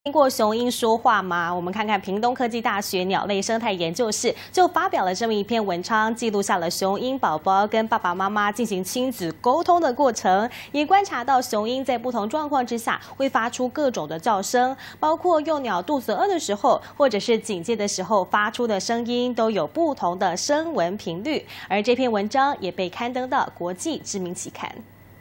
听过雄鹰说话吗？我们看看屏东科技大学鸟类生态研究室就发表了这么一篇文章，记录下了雄鹰宝宝跟爸爸妈妈进行亲子沟通的过程，也观察到雄鹰在不同状况之下会发出各种的叫声，包括幼鸟肚子饿的时候，或者是警戒的时候发出的声音，都有不同的声纹频率。而这篇文章也被刊登到国际知名期刊。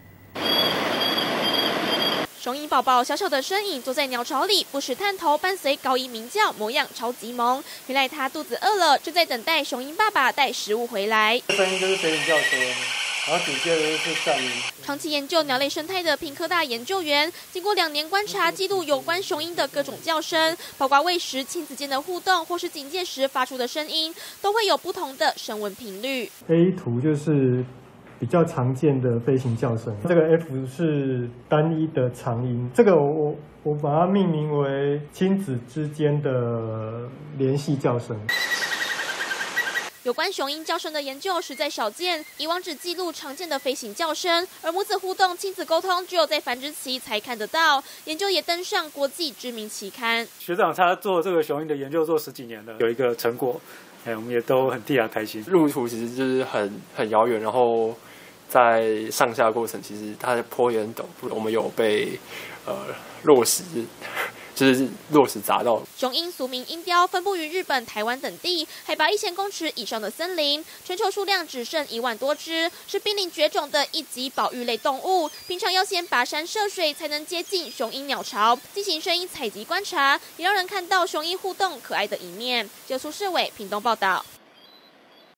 雄鹰宝宝小小的身影坐在鸟巢里，不时探头，伴随高音鸣叫，模样超级萌。原来它肚子饿了，正在等待雄鹰爸爸带食物回来。 声音就是飞行叫声，然后紧接着就是战音。 长期研究鸟类生态的屏科大研究员，经过2年观察，记录有关雄鹰的各种叫声，包括喂食、亲子间的互动，或是警戒时发出的声音，都会有不同的声纹频率。 A 图就是比较常见的飞行叫声，这个 F 是单一的长音，这个我把它命名为亲子之间的联系叫声。 有关雄鹰叫声的研究实在少见，以往只记录常见的飞行叫声，而母子互动、亲子沟通只有在繁殖期才看得到。研究也登上国际知名期刊。 学长他做这个雄鹰的研究做10几年了，有一个成果，我们也都很替他开心。 路途其实就是很遥远，然后在上下过程，其实它的坡也很陡，我们有被落石，就是落石砸到。 雄鹰俗名鹰雕，分布于日本、台湾等地，海拔1000公尺以上的森林，全球数量只剩1万多只，是濒临绝种的一级保育类动物。平常要先跋山涉水才能接近雄鹰鸟巢，进行声音采集观察，也让人看到雄鹰互动可爱的一面。就苏世伟屏东报道。